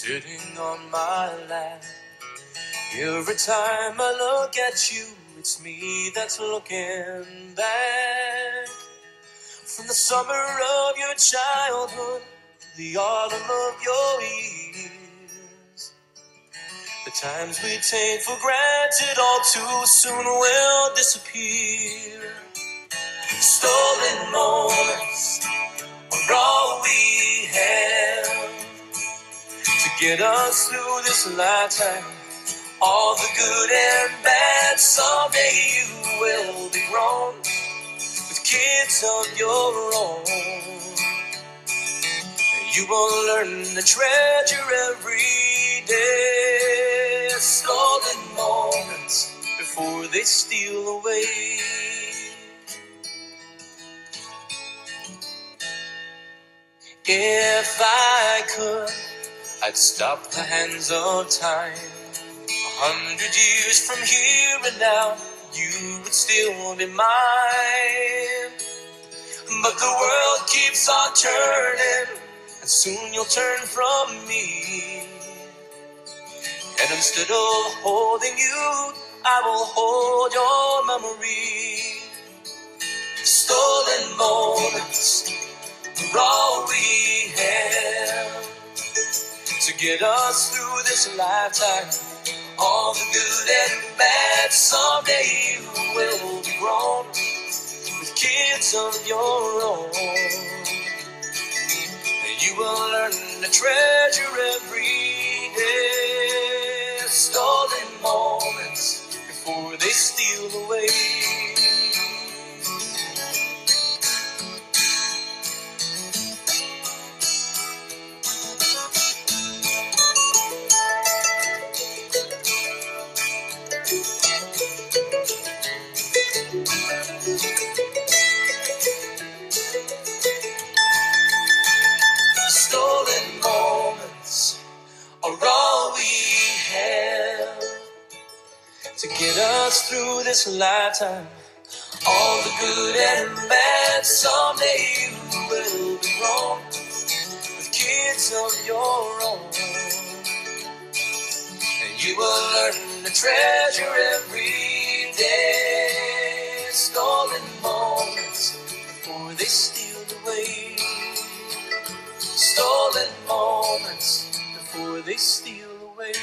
sitting on my lap. Every time I look at you, it's me that's looking back. From the summer of your childhood, the autumn of your years, the times we take for granted all too soon will disappear. Stolen moments are all we have to get us through this lifetime. All the good and bad, someday you will be grown with kids of your own. And you will learn to treasure every day. Stolen moments before they steal away. If I could, I'd stop the hands of time. 100 years from here and now, you would still be mine. But the world keeps on turning, and soon you'll turn from me. And instead of holding you, I will hold your memory. Stolen moments are all we have to get us through this lifetime. All the good and bad, someday you will be grown with kids of your own. And you will learn to treasure every day. Stolen moments before they steal away. Stolen moments are all we have to get us through this lifetime. All the good and bad, someday you will be grown with kids of your own. And you will learn to treasure every day. Stolen moments before they steal away. Stolen moments before they steal away.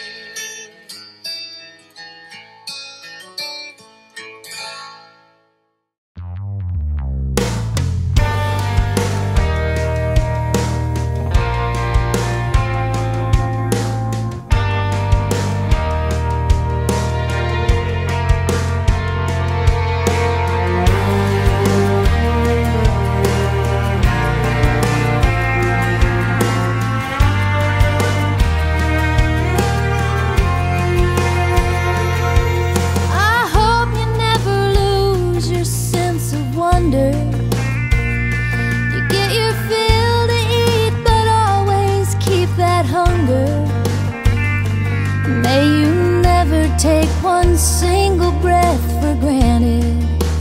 Take one single breath for granted.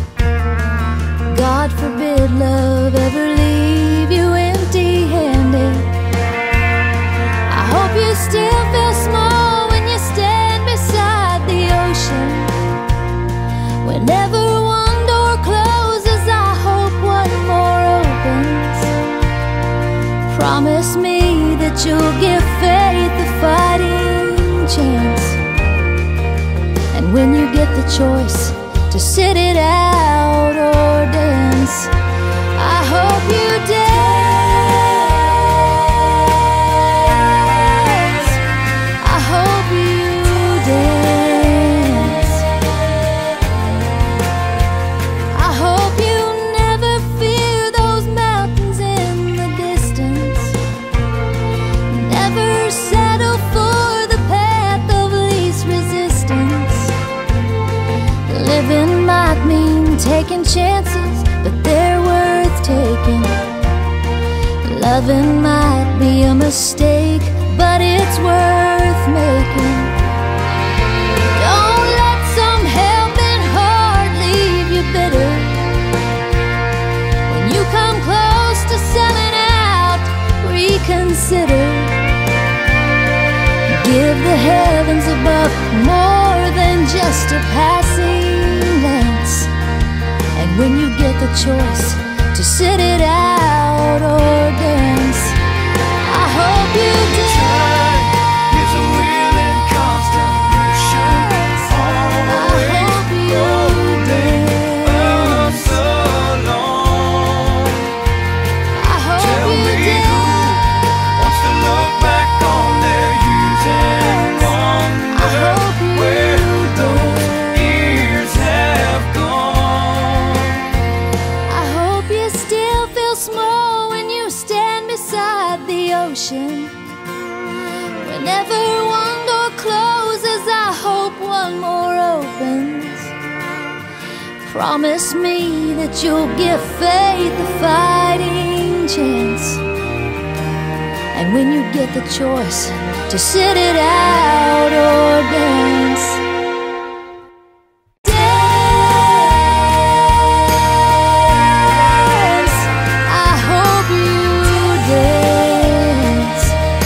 God forbid love ever leave you empty-handed. I hope you still feel small when you stand beside the ocean. Whenever one door closes, I hope one more opens. Promise me that you'll give faith a fighting chance. And when you get the choice to sit it out or dance, I hope you dance. I hope you dance. I hope you never fear those mountains in the distance. Never settle for the path of least resistance. Living might mean taking chances, but they're worth taking. Loving might be a mistake, but it's worth making. Don't let some helping heart leave you bitter. When you come close to selling out, reconsider. rise above more than just a passing glance. And when you get the choice to sit it out or dance, I hope you dance. It's a wheel in constant motion, always rolling us along. I hope Tell you me dance. who wants to look back on their youth and wonder where those years have gone. I hope you still feel small when you stand beside the ocean. Whenever one door closes, I hope one more opens. Promise me that you'll give faith a fighting chance. And when you get the choice to sit it out or dance, dance. I hope you dance.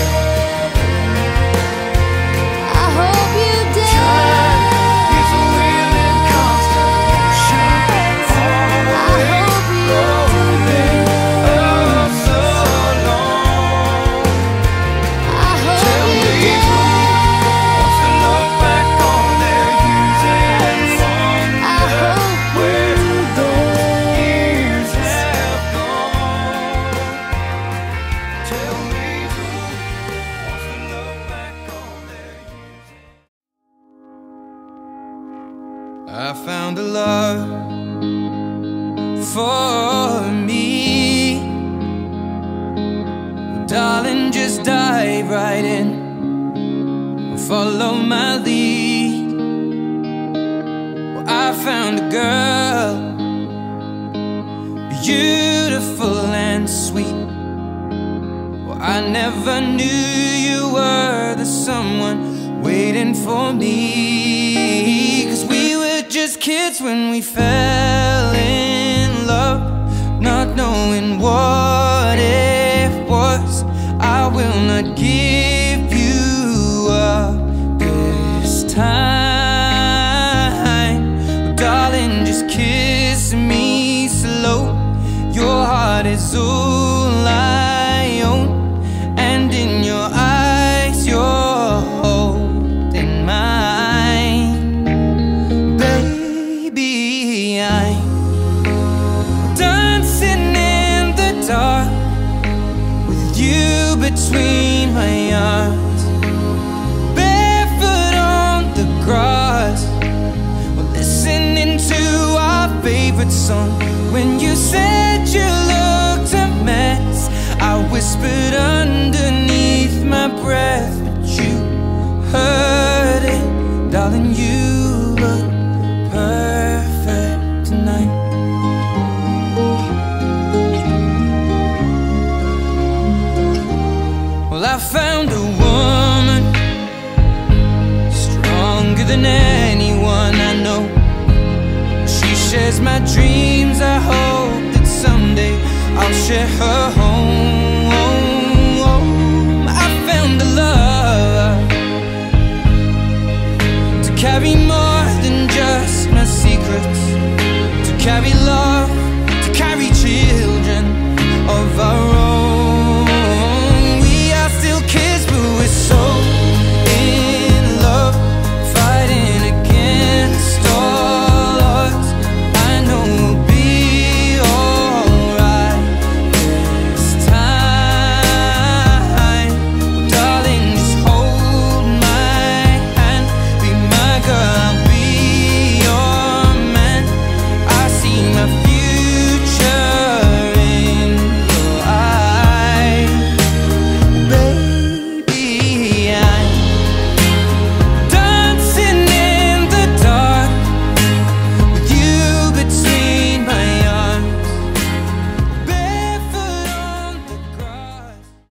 I hope you dance. It's a wheel in constant motion, always rolling us along. I hope Tell you me who wants to look back on their youth and I wonder hope where you those dance. years have gone. Tell me who wants to look back on their youth. I found a love for me. Well, darling, just dive right in. Follow my lead. Well, I found a girl, beautiful and sweet. Well, I never knew you were the someone waiting for me. 'Cause we were just kids when we fell in love, not knowing what it was. I will not give you up this time. Darling, just kiss me slow. Your heart is all I own, and in your eyes you're holding mine. Baby, I'm dancing in the dark with you between my arms, barefoot on the grass. We're listening to our favorite song. When you said you looked a mess, I whispered underneath my breath, but you heard it. Darling, you look perfect tonight. Well, I found a woman stronger than anyone I know. She shares my dreams. I hope that someday I'll share her home.